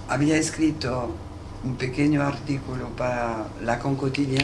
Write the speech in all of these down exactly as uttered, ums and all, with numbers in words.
había escrito un pequeño artículo para La Concotilla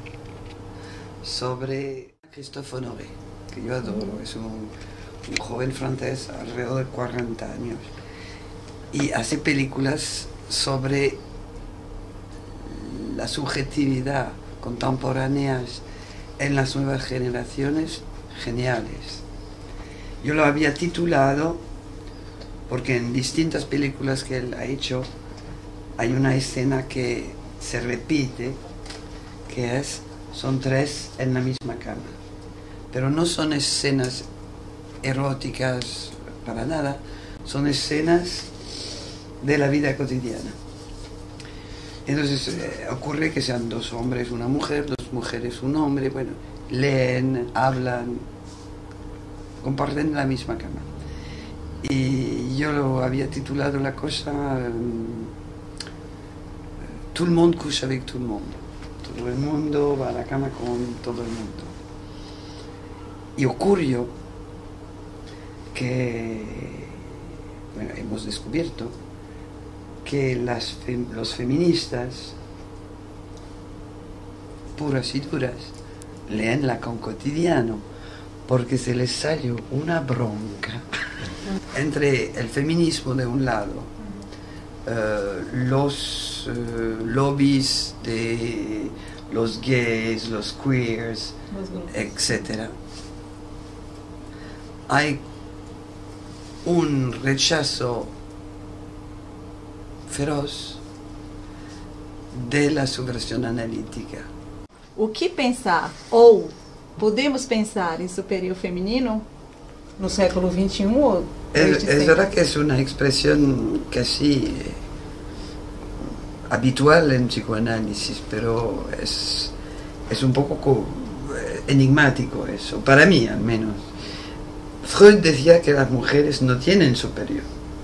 sobre Christophe Honoré, que yo adoro, es un, un joven francés alrededor de cuarenta años y hace películas sobre la subjetividad contemporáneas en las nuevas generaciones geniales. Yo lo había titulado porque en distintas películas que él ha hecho hay una escena que se repite, que es, son tres en la misma cama, pero no son escenas eróticas para nada, son escenas de la vida cotidiana. Entonces eh, ocurre que sean dos hombres, una mujer, dos mujeres, un hombre, bueno, leen, hablan, comparten la misma cama. Y yo lo había titulado la cosa um, Tout le monde couche avec tout le monde. Todo el mundo va a la cama con todo el mundo. Y ocurrió que, bueno, hemos descubierto que las, los feministas puras y duras leen La Concotilla porque se les salió una bronca entre el feminismo de un lado, uh, los uh, lobbies de los gays, los queers, etcétera. Hay un rechazo feroz de la subversión analítica. O que pensar, ou podemos pensar em superior feminino no século veintiuno ou es, es verdad que es una expresión casi habitual en psicoanálisis, pero es, es un poco enigmático eso, para mí al menos. Freud decía que las mujeres no tienen superior.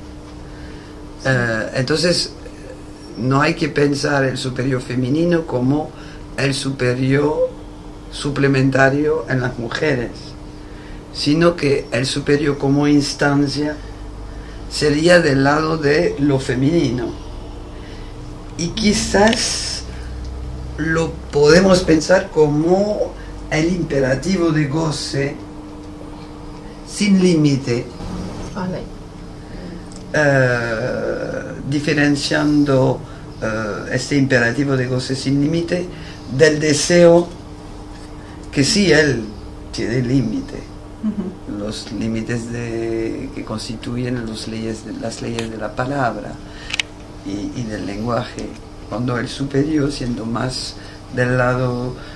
Uh, entonces, no hay que pensar el superior femenino como el superior suplementario en las mujeres, sino que el superior como instancia sería del lado de lo femenino. Y quizás lo podemos pensar como el imperativo de goce sin límite. Vale. Uh, diferenciando uh, este imperativo de goce sin límite del deseo que sí él tiene límite, uh-huh. Los límites de, que constituyen los leyes de, las leyes de la palabra y, y del lenguaje, cuando el superior, siendo más del lado uh,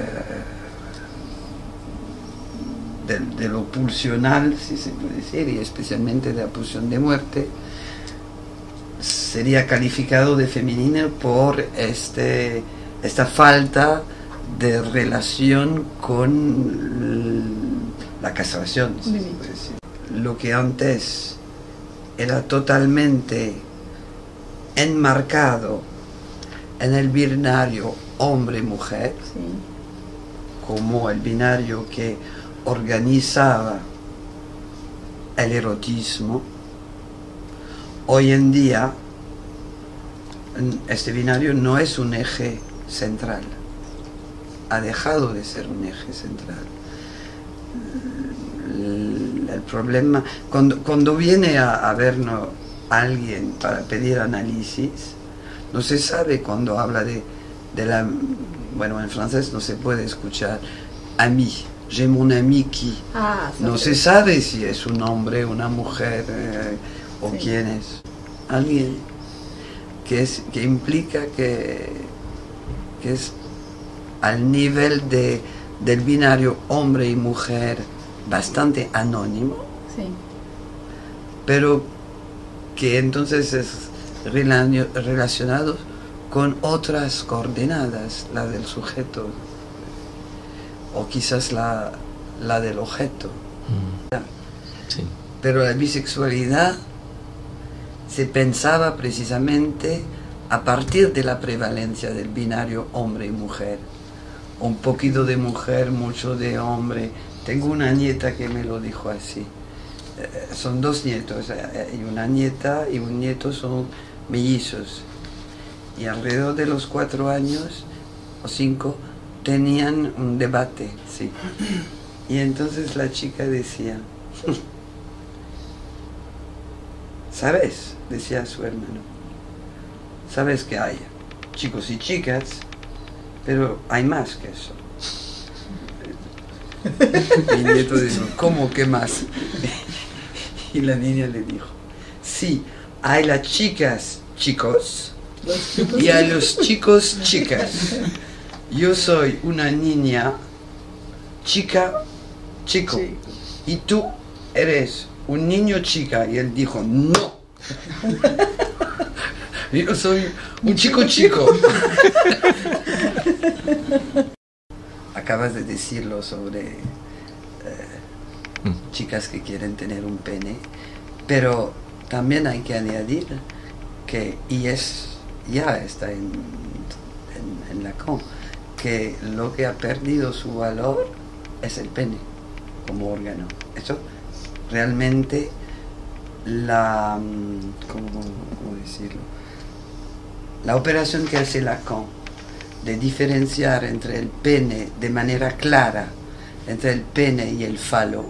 de, de lo pulsional, si se puede decir, y especialmente de la pulsión de muerte, sería calificado de femenino por este, esta falta de relación con la castración, si se puede decir. Lo que antes era totalmente enmarcado en el binario hombre-mujer, sí, como el binario que organizaba el erotismo, hoy en día este binario no es un eje central, ha dejado de ser un eje central. El, el problema, cuando, cuando viene a, a vernos alguien para pedir análisis, no se sabe cuando habla de, de la, bueno, en francés no se puede escuchar ami, j'ai mon ami qui, ah, no se sabe si es un hombre, una mujer eh, o sí, quién es, alguien que, es, que implica que, que es al nivel de, del binario hombre y mujer bastante anónimo, sí, pero que entonces es relacionado con otras coordenadas, la del sujeto o quizás la, la del objeto. Mm. Sí. Pero la bisexualidad se pensaba precisamente a partir de la prevalencia del binario hombre y mujer. Un poquito de mujer, mucho de hombre. Tengo una nieta que me lo dijo así. Eh, son dos nietos, y una nieta y un nieto son mellizos. Y alrededor de los cuatro años o cinco tenían un debate, sí. Y entonces la chica decía, ¿sabes? Decía a su hermano, ¿sabes que hay chicos y chicas? Pero hay más que eso. Mi nieto dijo, ¿cómo que más? Y la niña le dijo, sí, hay las chicas chicos y a los chicos chicas. Yo soy una niña chica chico y tú eres un niño chica. Y él dijo, no, yo soy un chico chico. Acabas de decirlo sobre eh, mm. chicas que quieren tener un pene, pero también hay que añadir que, y es ya está en, en, en Lacan, que lo que ha perdido su valor es el pene como órgano. Eso realmente la, ¿cómo, cómo decirlo? La operación que hace Lacan de diferenciar entre el pene de manera clara, entre el pene y el falo,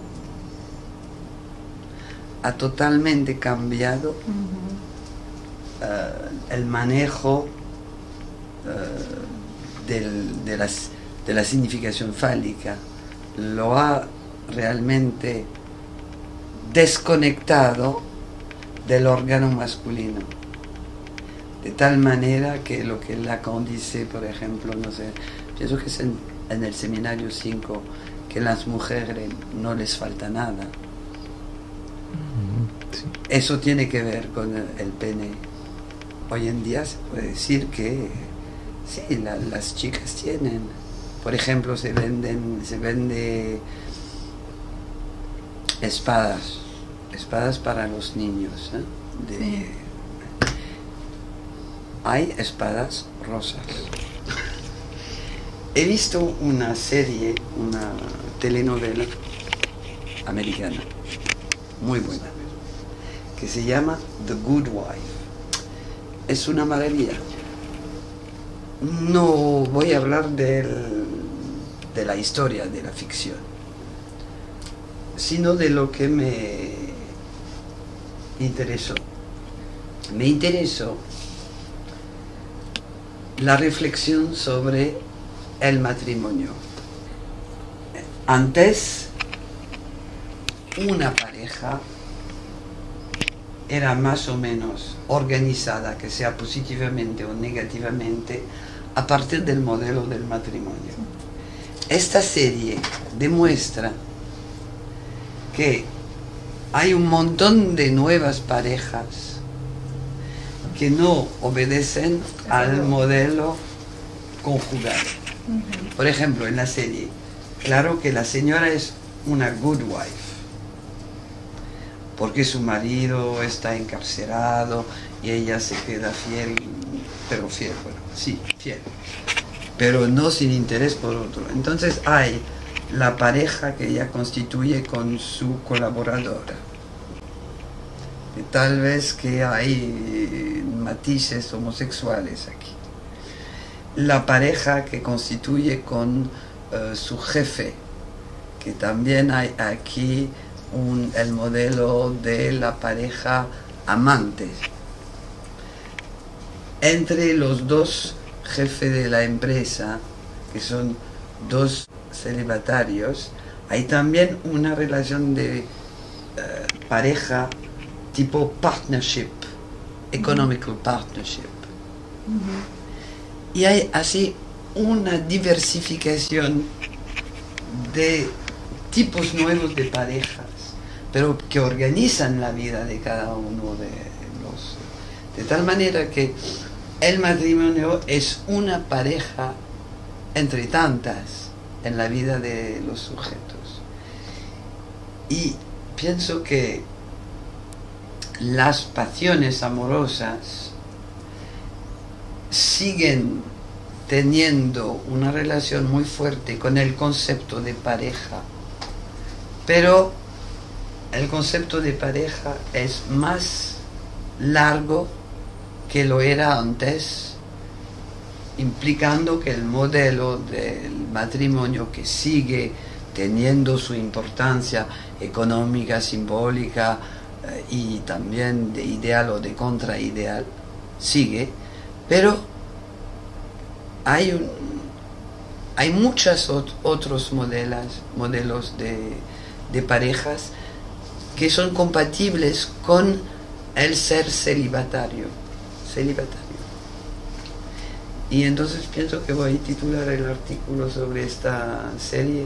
ha totalmente cambiado uh-huh. uh, el manejo uh, del, de, las, de la significación fálica. Lo ha realmente desconectado del órgano masculino. De tal manera que lo que Lacan dice, por ejemplo, no sé, pienso que es en, en el seminario cinco, que a las mujeres no les falta nada. Sí. Eso tiene que ver con el, el pene. Hoy en día se puede decir que sí, la, las chicas tienen. Por ejemplo, se venden, se vende espadas, espadas para los niños, ¿eh? De, sí. Hay espadas rosas. He visto una serie, una telenovela americana, muy buena, que se llama The Good Wife. Es una maravilla. No voy a hablar del, de la historia, de la ficción, sino de lo que me interesó. Me interesó la reflexión sobre el matrimonio. Antes, una pareja era más o menos organizada, que sea positivamente o negativamente, a partir del modelo del matrimonio. Esta serie demuestra que hay un montón de nuevas parejas que no obedecen al modelo conjugal. Uh-huh. Por ejemplo, en la serie, claro que la señora es una good wife, porque su marido está encarcelado y ella se queda fiel, pero fiel, bueno, sí, fiel, pero no sin interés por otro. Entonces hay la pareja que ella constituye con su colaboradora. Y tal vez que hay matices homosexuales aquí. La pareja que constituye con uh, su jefe, que también hay aquí un, el modelo de la pareja amante. Entre los dos jefes de la empresa, que son dos celibatarios, hay también una relación de uh, pareja tipo partnership, economical partnership. Uh-huh. Y hay así una diversificación de tipos nuevos de parejas, pero que organizan la vida de cada uno de los... De tal manera que el matrimonio es una pareja entre tantas en la vida de los sujetos. Y pienso que las pasiones amorosas siguen teniendo una relación muy fuerte con el concepto de pareja, pero el concepto de pareja es más largo que lo era antes, implicando que el modelo del matrimonio, que sigue teniendo su importancia económica, simbólica eh, y también de ideal o de contraideal, sigue, pero hay, un, hay muchos ot otros modelos, modelos de, de parejas que son compatibles con el ser celibatario, celibatario. Y entonces pienso que voy a titular el artículo sobre esta serie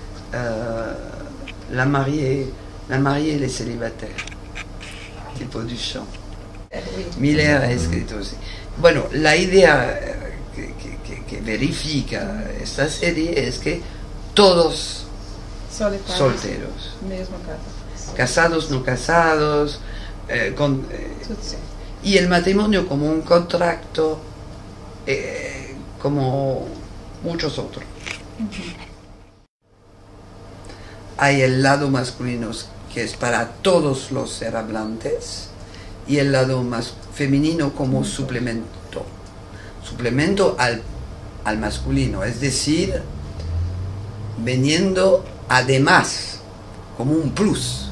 uh, La mariée, la mariée et les célibataires, tipo Duchamp. Miller ha escrito así. Bueno, la idea que, que, que verifica esta serie es que todos Solitarios, solteros, mesmo casa. casados, no casados, eh, con, eh, y el matrimonio como un contrato, eh, como muchos otros. Uh-huh. Hay el lado masculino que es para todos los ser hablantes y el lado más femenino como uh-huh. suplemento, suplemento al, al masculino, es decir, veniendo además como un plus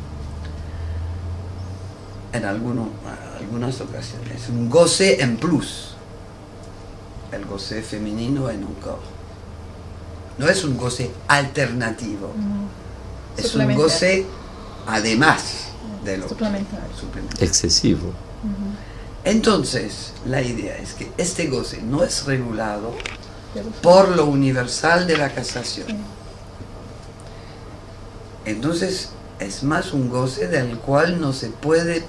en alguno, algunas ocasiones, un goce en plus, el goce femenino en un coro. No es un goce alternativo, mm. es un goce además de lo suplementario. suplementario. Excesivo. Uh-huh. Entonces, la idea es que este goce no es regulado por lo universal de la casación. Sí. Entonces, es más un goce del cual no se puede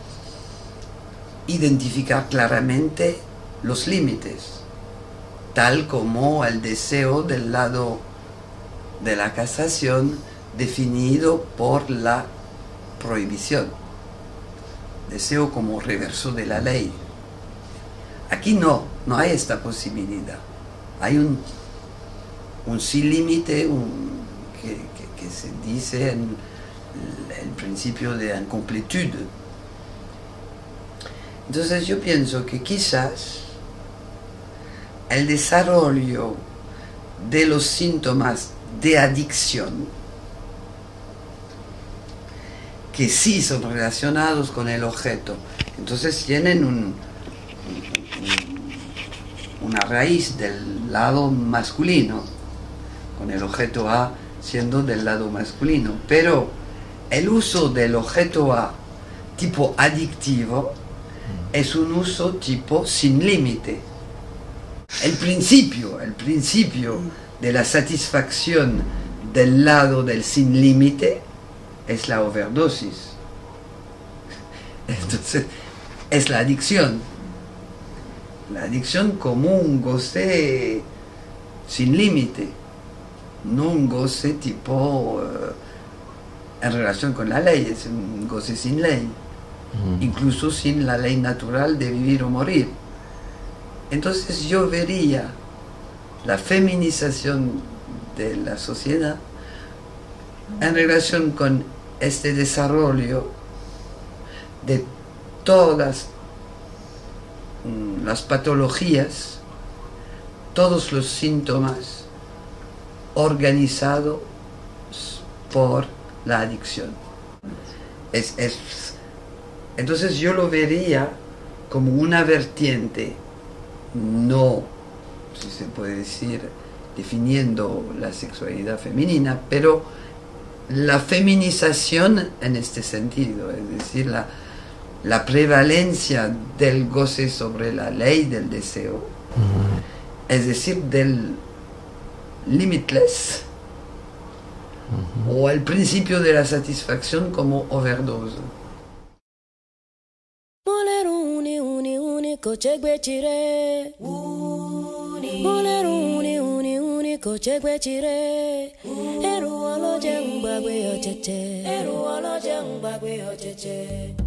identificar claramente los límites, tal como el deseo del lado de la casación definido por la prohibición, deseo como reverso de la ley. Aquí no, no hay esta posibilidad. Hay un, un sin límite que, que, que se dice en el principio de incompletud. Entonces yo pienso que quizás el desarrollo de los síntomas de adicción, que sí son relacionados con el objeto, entonces tienen un, un, una raíz del lado masculino, con el objeto A siendo del lado masculino, pero el uso del objeto A tipo adictivo es un uso tipo sin límite. El principio, el principio de la satisfacción del lado del sin límite es la overdosis. Entonces, es la adicción. La adicción como un goce sin límite, no un goce tipo uh, en relación con la ley, es un goce sin ley, mm. incluso sin la ley natural de vivir o morir. Entonces yo vería la feminización de la sociedad en relación con este desarrollo de todas las patologías, todos los síntomas organizados por la adicción. Es, es, entonces yo lo vería como una vertiente, no, si se puede decir, definiendo la sexualidad femenina, pero la feminización en este sentido, es decir, la, la prevalencia del goce sobre la ley del deseo, uh-huh. es decir, del limitless, uh-huh. o el principio de la satisfacción como overdose. Kochegbechire uni uni uni uni kochegbechire eru oloje ngbagbe ocheche eru oloje ngbagbe ocheche